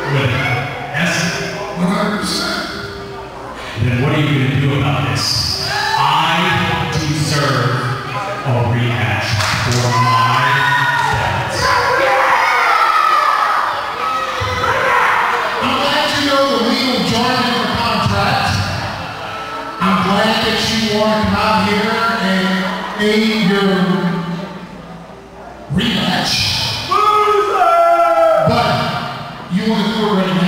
With yes? 100%. Then what are you going to do about this? I deserve a rematch for my belt. I'm glad you know the legal jargon of the contract. I'm glad that you want to come out here and aid your rematch. But you want to do it right now?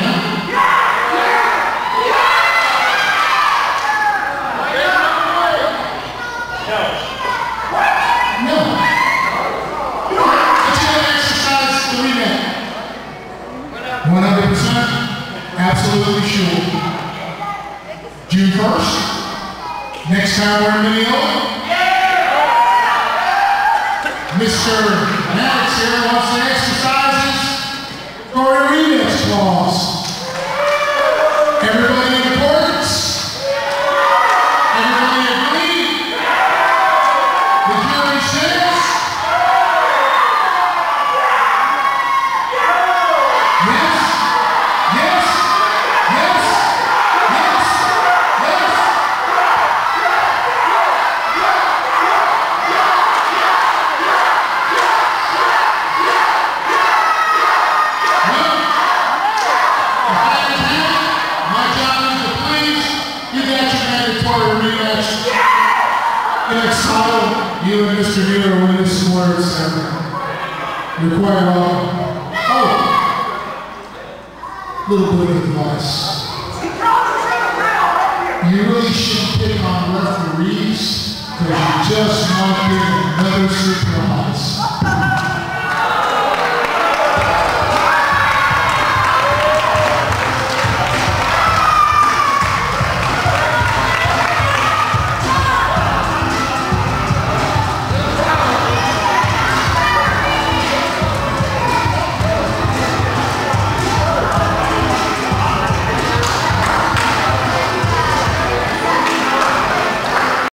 No. But you're going to exercise the rematch. 100%? Absolutely sure. June 1st? Next time we're in Minneota? Mr. Maddox here wants to exercise for a rematch clause. Everybody in accordance? Everybody agree? The jury says? Yes? Yes? Yes? Yes? Yes? My job is to please. You got your mandatory rematch. Next title, you and Mr. Nero win this words. You're quite welcome. Oh, little bit of advice. You really shouldn't pick on referees because you just might get another super high.